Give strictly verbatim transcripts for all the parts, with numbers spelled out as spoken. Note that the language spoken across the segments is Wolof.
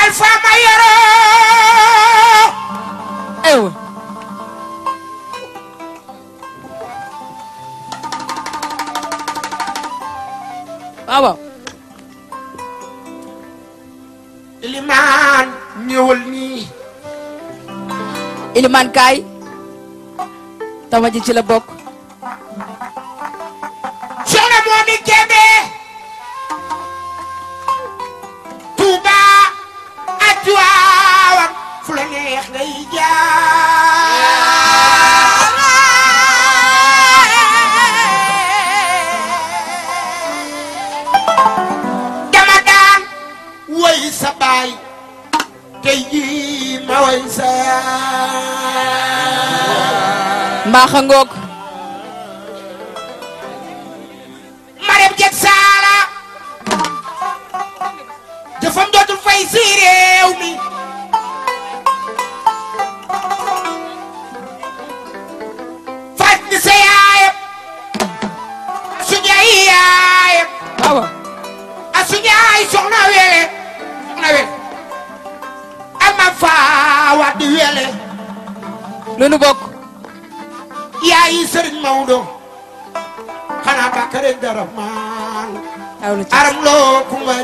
Alpha Mayoro ew waaw Ilimaan ñëwal nii Ilimaan kaay tama ji ci la bokk soxna Momi Kébé Touba ak Tiwaawan fu la neex ngay jaar dama daan woy sa baay tey jii ma woy sa mbaaxa ngoog Marème Dieg Saala jëfam dootul fay si réew mi faj ni sa yaayam suñu ay yaayam waaw a suñu ay soxna wele soxna wele ak ma faa di wele lu nu bokk yaayi Sëriñ Maodo xanaa Bakare dara maan aram loo kuma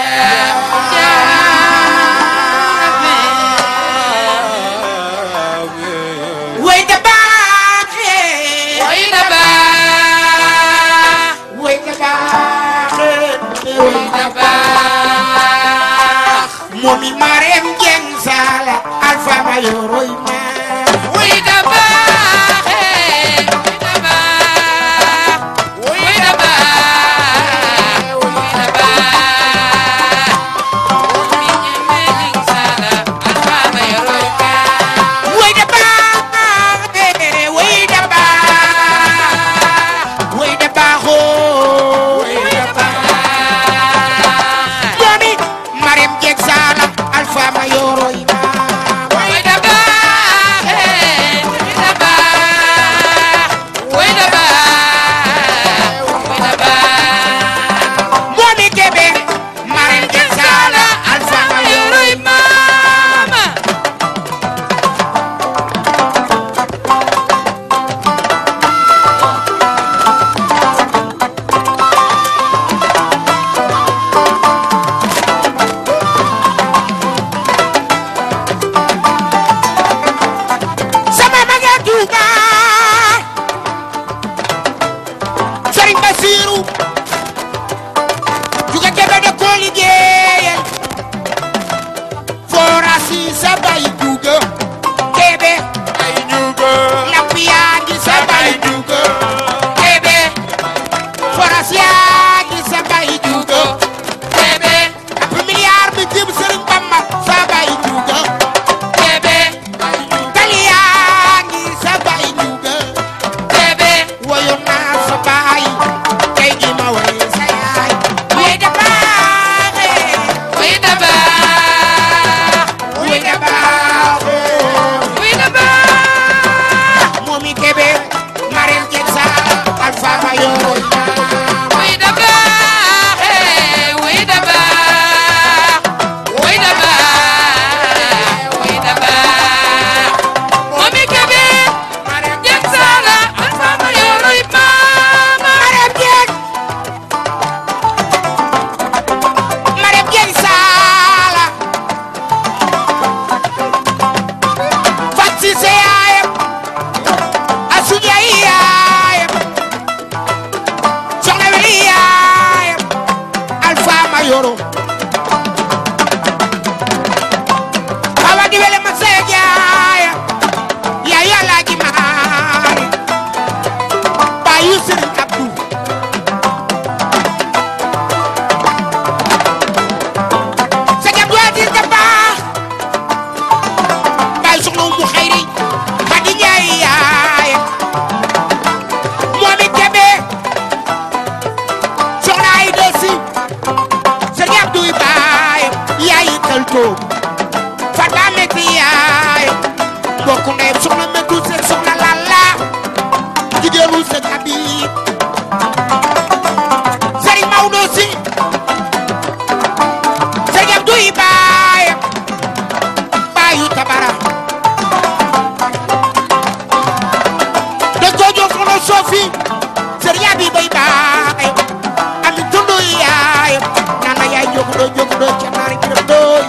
caa way da baaxe way da baax way da baaxe way da baax Momi Marème Dieng Saala Alpha Mayoro ma way da baax way da baax way da baax way da baax Momi Dieng Saala Alpha Mayoro way da baax way da baax way da baaxoo way da baax Momi Marème Dieng Saala Alpha Mayoro ma way da baax way da baax way da baax way da baax Momi Kébé Marème Dieng Saala Alpha Mayoro mama sama maga Touba Serigne Bassirou juga Kébé da ko liggéeyal forasi sa bay juga Kébé ay juga napp yaa ngi sa bay juga Kébé forasi yaa ngi sa bay juga Kébé napp milliard bi jëm Serigne Bamba sa bay juga Kébé tali yaa ngi sa bay juga Kébé woyoon naa sa baay tey jii ma woy sa yaay way da baaxe way da baax way da baaxoo way da baax Momi Kébé Marème Dieng Saala Alpha Mayoro way da baax way da baax way da baax way da baax Momi Kébé Dieng Saala Alpha Mayoro mama Marème Dieng Marème Dieng Saala fat si sa yaayam a suñu ay yaayam soxna weli yaayam Alpha Mayoro awa di wele ma sa yaayam yaa yàlla ji maari bayu Serigne Abdou sa jam doatir da baax bayu soxna Umu Xayri Xadi Njaay yaayam Momi Kébé soxna ay dosi Serigne Abdou baayam yaayi kalto Fata Meti yaayam mbokk ndeyam soxna Metu Seck soxna Lalla jigéenu Seck Habib Serigne Maodo Si Serigne Abdou baayam jóg jóg doo ca naari gërëm dooy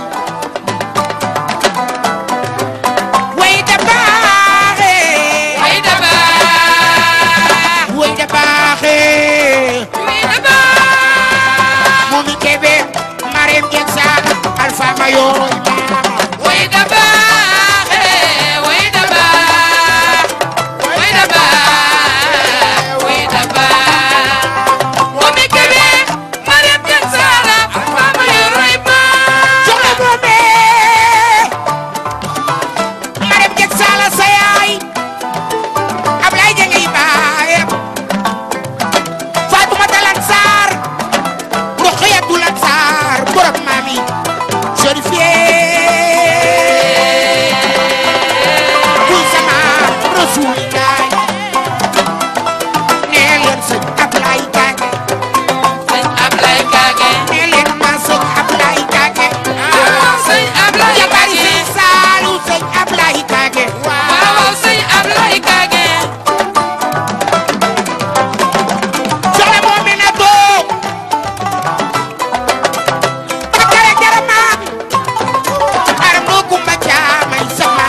way da baaxe way da baax way da baaxe way da baax Momi Kébé Marème Dieng Sall Alpha Mayoro way da baax way da baax way da baax way da baax Momi Kébé Marème Dieng Sall Alpha Mayoro joxe moome Marème Dieng Sall sa yaay Ablaye Dieng ay baayam Fatoumata Lansar Rokhayatu Lansar borom mami Chérifié bu sama Rasulillah nee leen sëñ Ablaye Kage sëñ Ablaye Kage nee leen ma sëñ Ablaye Kage sëñ Ablaye jabari Kage sëñ Saalu sëñ Ablaye Kage waaw sëñ Ablaye Kage soxna moo mel ne doo ba kare jaramaan aram doo kumba caamay sama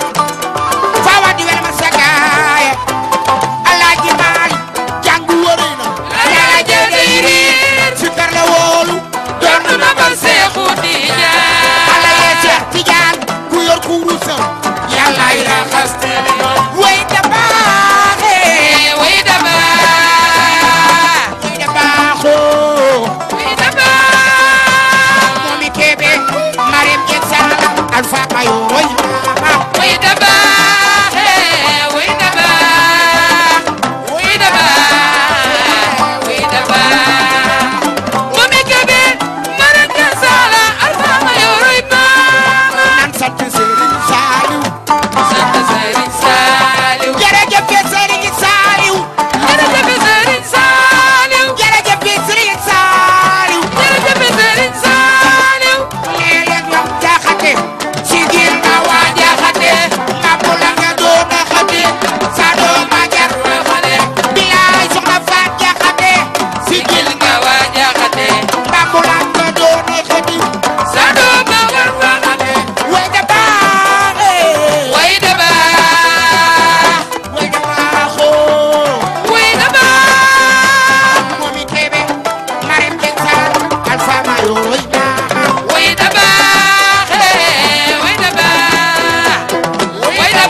faawa di wel ma sagaaya alaaji maal jàngu wëri na laa jëli riir si kar la woolu doon na ba Seexu Tijaan ala yee Seex Tijaan ku yor ku rusam yàllaay raxas way da baaxe way da baax way da baaxoo way da baax Momi Kébé Marème Dieng Sall Alpha Mayoro yi maama way da baax way da baax way da baax way da baax Momi Kébé Marème Dieng Sall Alpha Mayoro maama nan sant Serigne Saliou sant Serigne Saliou jërëjëf Serigne Saliou jërëjëf Serigne Saliou jërëjëf Serigne Saliou jërëjëf Serigne Saliou nee leen ñoom jaxate si gil na waa jaxate mapu la nga doon a xate sa doom a jar xale bilaay soxna Faat jaxate si gil nga waa jaxate mapu la nga doon a xate sa doom a war fa xale way da baaxe way da baax way da baaxoo way da baax Momi Kébé Marème Dieng Sall Alpha Mayoro yi maama way da baax way da baax way da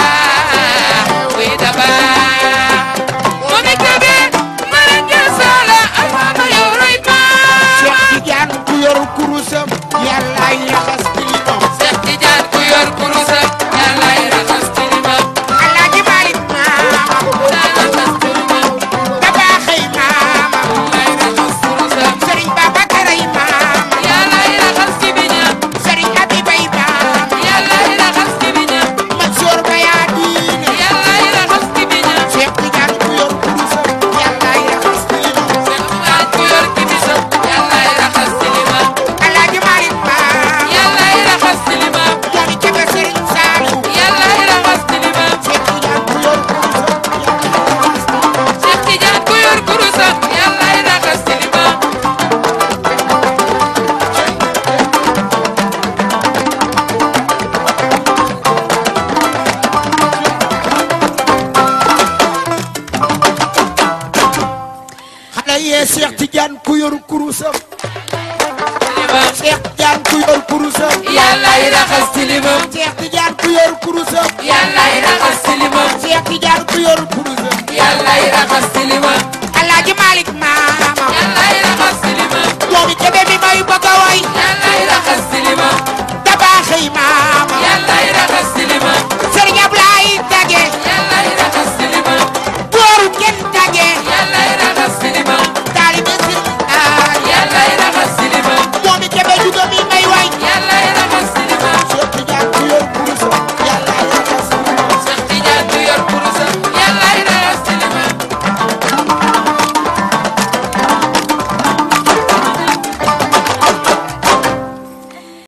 baax way da baax Momi Kébé Marème Dieng Sall Alpha Mayoro maama Cheikh Tidiane ku yor kurusam yàllaay raxas tilimam Seex Tijaan ku yor kurusam Yàllaay raxas tilimam Alaaji Malik maama Yàllaay raxas tilimam da baaxay maama Yàllaay raxas kurusam Serigne Babacar ay maama Yàllaay raxas tibiñam Serigne Abibay maama Yàllaay raxas tibiñam Mansour Baya diine Yàllaay raxas tibiñam Cheikh Tidiane ku yor kurusam yàllaay raxas tilimam Seex Tijaan ku yor kibisam Yàllaay raxas tilimam Alaaji Malik maama Yàllaay raxas tilimam Momi Kébé Serigne Saliou Yàllaay raxas tilimam Cheikh Tidiane ku yor kurusam yàllaay raxas tilimam Seex Tijaan ku yor kurusam Yàllaay raxas tilimam xale yee Cheikh Tidiane ku yor kurusam tilimam Cheikh Tidiane ku yor kurusam Yàllaay raxas tilimam Cheikh Tidiane ku yor kurusam Yàllaay raxas tilimam Cheikh Tidiane ku yor kurusam Yàllaay raxas tilimam Alaaji Malik maama Yàllaay raxas tilimam Momi Kébé mi may bëgg a